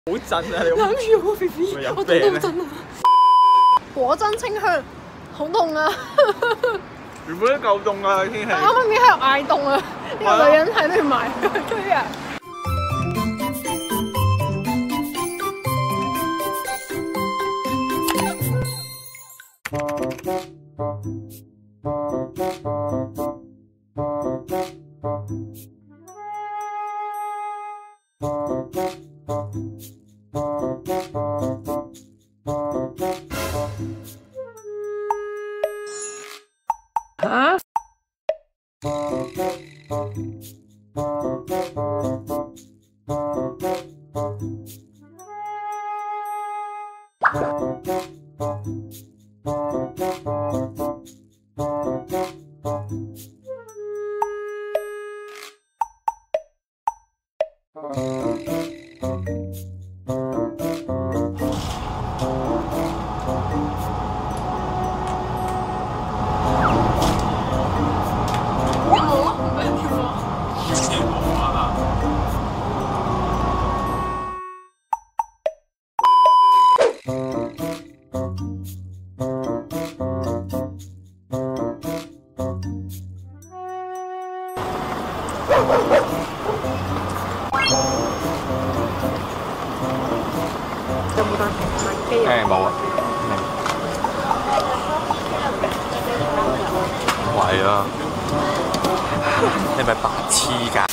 好震啊！你攬住我 B B， 我痛到震啊！果真清香，好凍啊！ 原本都夠凍啊天氣。 啱啱已經喺度嗌凍啊！呢個女人喺度埋堆啊！啊！有冇帶平機啊？ 冇啊。係啊，你咪白痴㗎！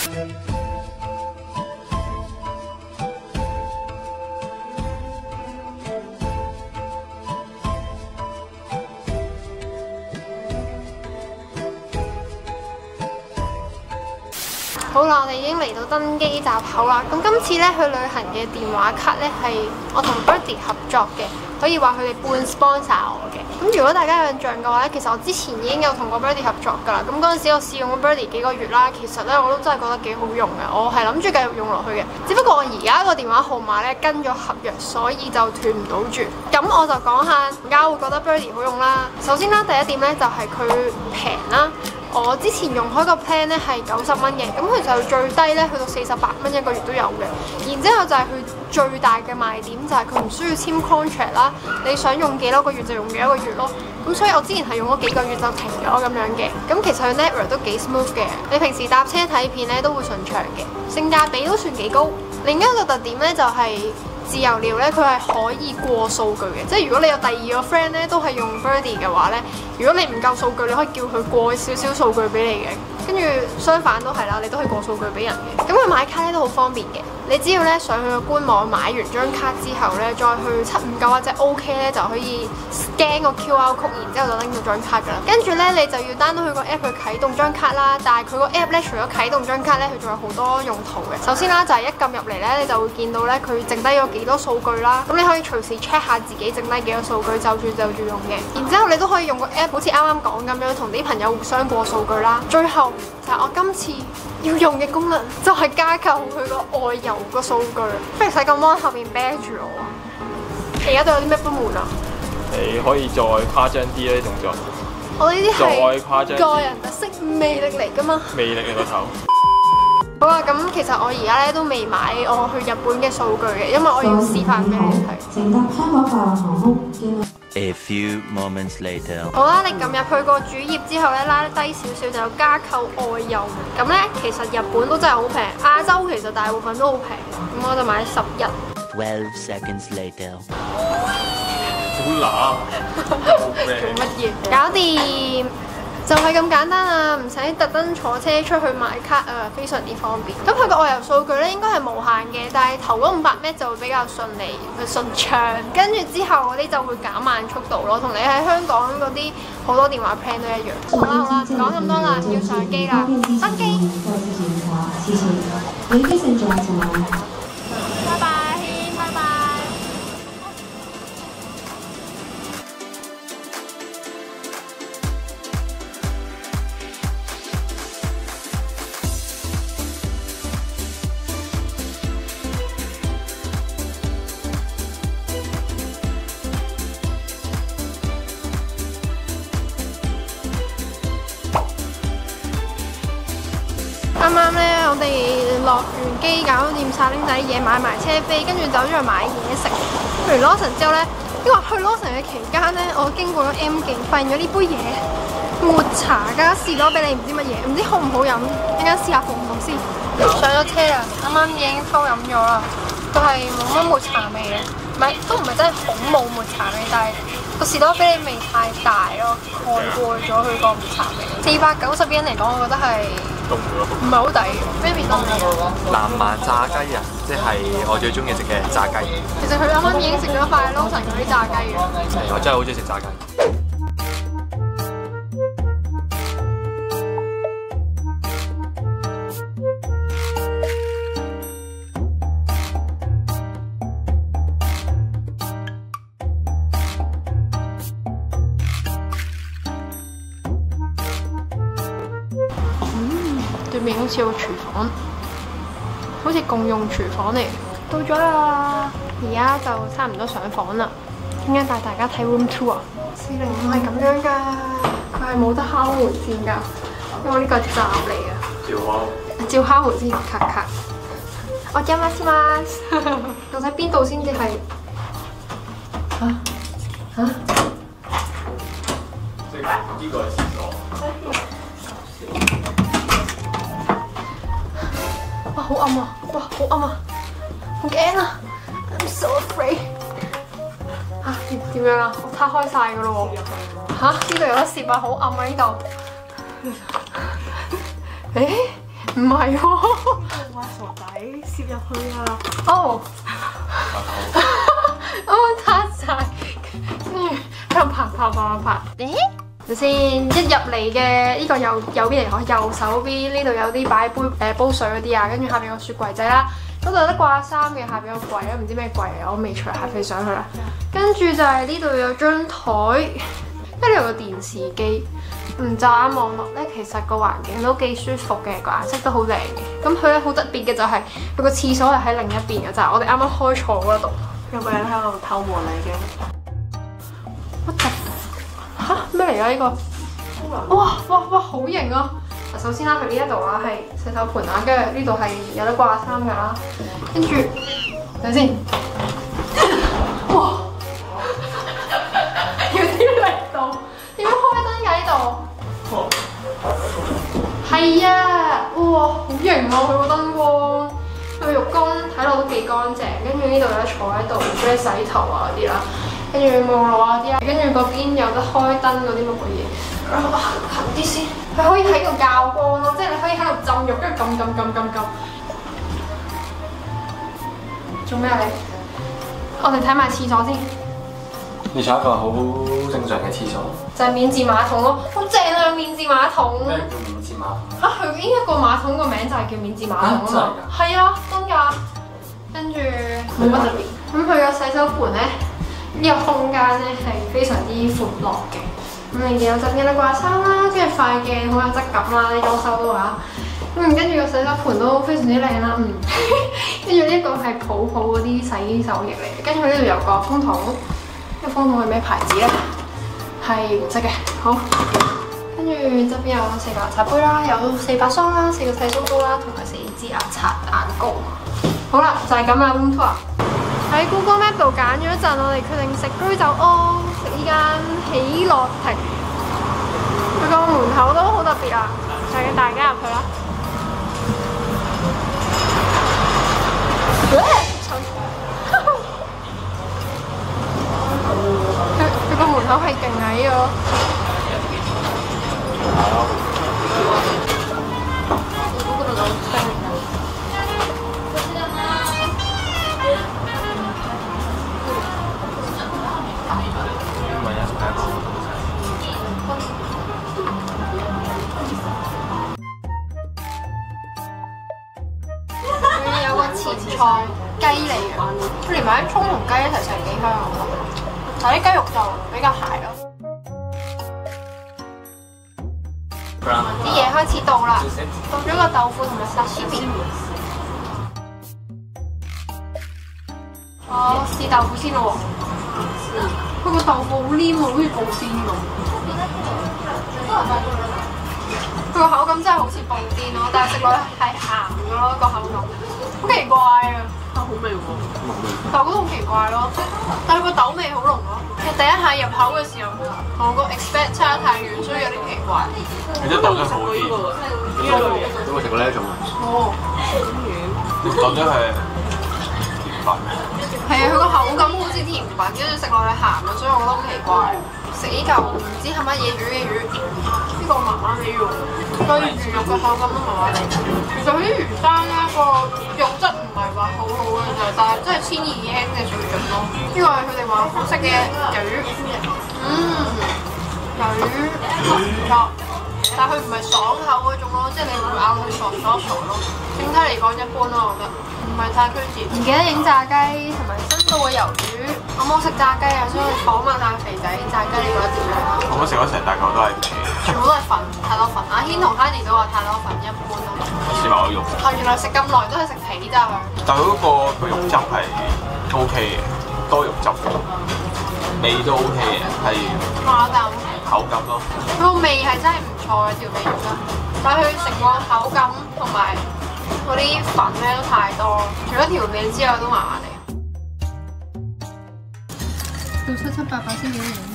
好啦，我哋已經嚟到登機閘口啦。咁今次咧去旅行嘅電話卡咧係我同 Birdy 合作嘅，可以話佢哋半 sponsor 我嘅。咁如果大家有印象嘅話咧，其實我之前已經有同過 Birdy 合作㗎啦。咁嗰陣時我試用咗 Birdy 幾個月啦，其實咧我都真係覺得幾好用嘅。我係諗住繼續用落去嘅，只不過我而家個電話號碼咧跟咗合約，所以就斷唔到住。咁我就講下點解會覺得 Birdy 好用啦。首先啦，第一點咧就係佢平啦。我之前用開個 plan 咧係90蚊嘅，咁佢就最低咧去到48蚊一個月都有嘅。然之後就係佢最大嘅賣點就係佢唔需要簽 contract 啦，你想用幾多個月就用幾多個月咯。咁所以我之前係用咗幾個月就停咗咁樣嘅。咁其實佢 network 都幾 smooth 嘅，你平時搭車睇片咧都會順暢嘅，性價比都算幾高。另一個特點咧就係自由聊咧，佢係可以過數據嘅，即係如果你有第二個 friend 咧都係用 Birdy 嘅話咧，如果你唔夠數據，你可以叫佢過少少數據俾你嘅。跟住相反都係啦，你都可以過數據俾人嘅。咁佢買卡咧都好方便嘅，你只要咧上去個官網買完張卡之後咧，再去759或者 OK 咧就可以 scan 個 QR code，然之後就拎到張卡㗎啦。跟住咧你就要 download佢個 app 去啟動張卡啦。但係佢個 app 咧除咗啟動張卡咧，佢仲有好多用途嘅。首先啦，就係一撳入嚟咧，你就會見到咧佢剩低咗幾多數據啦。咁你可以隨時 check 下自己剩低幾多數據，就住用嘅。然之後你都可以用個 app，好似啱啱講咁樣，同啲朋友互相過數據啦。最後就係我今次要用嘅功能，就係加購佢個外遊個數據。不如使個 mon 後面啤住我啊！你而家對我有啲咩不滿啊？ 你可以再誇張啲呢啲動作。 我呢啲係個人特色魅力嚟㗎嘛。 魅力你個頭。 好啦，咁其實我而家咧都未買我去日本嘅數據嘅，因為我要示範俾你睇。乘搭香港快運航空嘅。 A few moments later。 好啦，你撳入去個主頁之後咧，拉低少少就有加購外遊。咁咧，其實日本都真係好平，亞洲其實大部分都好平。咁我就買11。 12 seconds later。 好乸。 做乜嘢？搞掂。就係咁簡單啊，唔使特登坐車出去買卡啊，非常之方便。咁佢個外遊數據咧應該係無限嘅，但係頭嗰500 M 就會比較順利、順暢，跟住之後嗰啲就會減慢速度咯，同你喺香港嗰啲好多電話 plan 都一樣。好啦，講咁多啦，要上機啦，登機。拜拜。啱啱咧，我哋落完機搞掂晒拎仔嘢，買埋車飛，跟住走咗去買嘢食。去完 Lawson 之後咧，因為去 Lawson 嘅期間咧，我經過咗 M 記，發現咗呢杯嘢抹茶加士多啤梨唔知乜嘢，唔知好唔好飲，一陣間試下服唔服先。上咗車啦，啱啱已經偷飲咗啦，佢係冇乜抹茶味嘅，都唔係真係好冇抹茶味，但係個士多啤梨味太大咯，蓋過咗佢個抹茶味。490 yen嚟講，我覺得係唔係好抵嘅。Baby 凍嘅南蠻炸雞啊，即係我最中意食嘅炸雞。 其實佢啱啱已經食咗塊 Lawson 嗰啲炸雞嘅。 我真係好中意食炸雞。 對面好似有個廚房，好似共用廚房嚟。到咗啦，而家就差唔多上房啦。點解帶大家睇 room tour 啊？405係咁樣㗎，佢係冇得敲門先㗎，因為呢個係閘嚟㗎。照敲門先，咔咔。我飲乜先嘛？到底邊度先至係？ 即係呢個係廁所。 哇，好暗啊！哇，好暗啊！好驚啊 ！I'm so afraid。點樣啊？我攤開晒㗎咯喎！呢度有得攝啊，好暗啊呢度。唔係喎。哇，傻仔，攝入去啊！哦。我攤晒，跟住喺度拍。先一入嚟嘅呢個右邊嚟講，右手邊呢度有啲擺杯煲水嗰啲啊，跟住下邊有個雪櫃仔啦，嗰度有得掛衫嘅，下邊有個櫃啊，唔知咩櫃嚟，我未除鞋飛上去啦。跟住就係呢度有張台，跟住有個電視機。乍眼望落咧，其實個環境都幾舒服嘅，個顏色都好靚嘅。咁佢咧好特別嘅就係佢個廁所係喺另一邊嘅，就係我哋啱啱開錯嗰度。有個人喺度偷望你嘅。咩嚟㗎呢個？哇，好型啊！首先啦，佢呢一度啊係洗手盆啊，跟住呢度係有得掛衫㗎啦。跟住睇先，哇！要啲力度，點樣開燈㗎呢度？係啊，哇，好型啊！佢個燈光，佢個浴缸睇落都幾乾淨。跟住呢度有得坐喺度，俾你洗頭啊嗰啲啦。跟住望落啊啲啊，跟住嗰邊有得開燈嗰啲乜鬼嘢，近啲先，佢可以喺度較光咯，即係你可以喺度浸浴，跟住撳。做咩啊你？我哋睇埋廁所先。 你坐一個好正常嘅廁所， 就係免治馬桶咯，好正啊！免治馬桶。 咩叫免治馬桶？ 佢呢一個馬桶個名就係叫免治馬桶啊嘛。係啊，真㗎。跟住冇乜特別。咁佢個洗手盆咧。呢個空間咧係非常之寬落嘅，咁你見有側邊有掛衫啦，跟住塊鏡好有質感啦，你裝修嘅話，跟住個洗手盆都非常之靚啦，跟住呢個係泡嗰啲洗手液嚟嘅，跟住呢度有個風筒，呢個風筒係咩牌子咧？係黃色嘅，好，跟住側邊有4個茶杯啦，有4把梳啦，4個剃鬚刀啦，同埋4支擦眼膏。好啦，就係咁啦 ，room tour。喺 Google Map 度揀咗一陣，我哋決定食居酒屋，食呢間喜樂亭。佢個門口都好特別啊，就係大家入去啦。佢個門口係勁矮嘅咯。有個前菜雞嚟嘅，佢連埋啲蔥同雞一齊食幾香啊！但係啲雞肉就比較柴咯。啲嘢開始到啦，到咗個豆腐同埋沙司面。我試豆腐先咯喎，佢個豆腐好黏喎，好似布甸咁。 佢個口感真係好似布甸咯，但係食落係鹹嘅咯，個口感好奇怪啊！ 好味喎， 但我覺得好奇怪咯，但係個豆味好濃咯。其實第一下入口嘅時候，同我個 expect 差太遠，所以有啲奇怪。 其實豆漿好啲， 呢個有冇食過呢一種啊？ 哦， 豆漿係甜品。 係啊，佢個口感好似甜品，跟住食落去鹹啊，所以我覺得好奇怪。食呢嚿唔知係乜嘢魚嘅魚，呢個麻麻地喎，對魚肉個口感都麻麻地。其實佢啲魚生咧個肉質唔係話好好嘅啫，但係真係1200yen嘅水準咯。呢個係佢哋話好食嘅魷魚，魷魚唔錯，但係佢唔係爽口嗰種咯，即係你唔會咬到佢傻咯。整體嚟講一般咯，我覺得。唔係太區別，唔記得影炸雞同埋新到嘅魷魚。我冇食炸雞啊，所以訪問下肥仔炸雞你覺得點樣？ 我食咗成大嚿都係皮， 全部都係粉，太多粉。阿軒同 Honey 都話太多粉，一般咯。 試埋個肉。 哦，原來食咁耐都係食皮咋佢。 但係佢嗰個肉汁係 OK 嘅，多肉汁，味都 OK 嘅，係口感咯。 佢個味係真係唔錯嘅條味肉質，但係佢成個口感同埋嗰啲粉咧都太多，除咗條味之外都麻麻地。到7、7、8、8先幾影。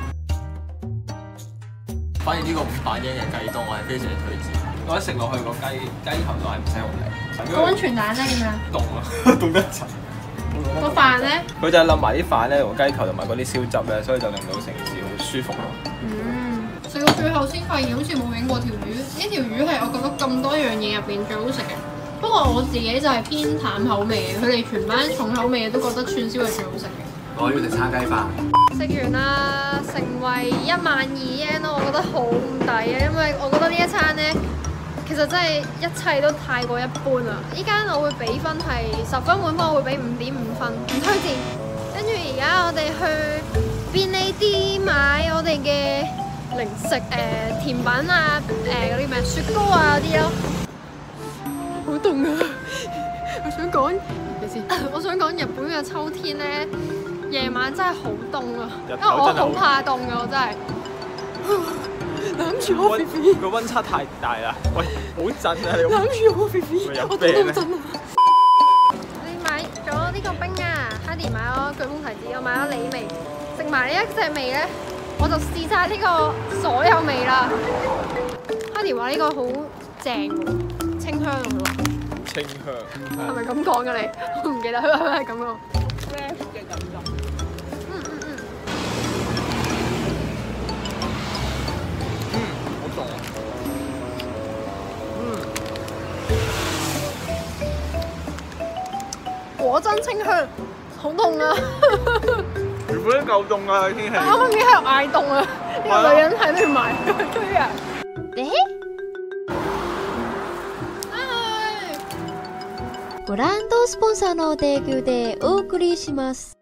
反而呢個500yen嘅雞凍我係非常推薦。我一食落去個雞頭都係唔使好靚。 個溫泉蛋咧點樣？ 凍啊，凍得滯。 個飯咧？ 佢就係冧埋啲飯咧，同雞球同埋嗰啲燒汁咧，所以就令到成件事好舒服咯。 食到最後先發現好似冇影過條魚，呢條魚係我覺得咁多樣嘢入邊最好食嘅。不過我自己就係偏淡口味嘅，佢哋全班重口味嘅都覺得串燒係最好食嘅。 我要食叉雞飯。 食完啦，成為12000yen咯，我覺得好唔抵啊，因為我覺得呢一餐咧，其實真係一切都太過一般啦。依間我會俾分係10分滿分，我會俾5.5分，唔推薦。跟住而家我哋去便利店買我哋嘅零食甜品啊，嗰啲咩雪糕啊嗰啲咯。好凍啊！我想講，我想講日本嘅秋天咧，夜晚真係好凍啊，因為我好怕凍嘅，我真係。攬住我 BB， 個溫差太大啦！喂，好震啊你！ 攬住我 BB， 我凍到震啊！你買咗呢個冰啊 ，Honey 買咗巨峰提子，我買咗梨味，食埋呢一隻味咧，我就試晒呢個所有味啦。Honey 話呢個好正喎，清香喎。 清香係咪咁講㗎你？我唔記得佢係咪咁講。 fresh 嘅感覺。 好凍啊！ 果真清香，好凍啊！ 原本都夠凍啊天氣。 啱啱已經喺度嗌凍啊！呢個女人喺度埋堆啊！ ご覧とスポンサーの提供でお送りします。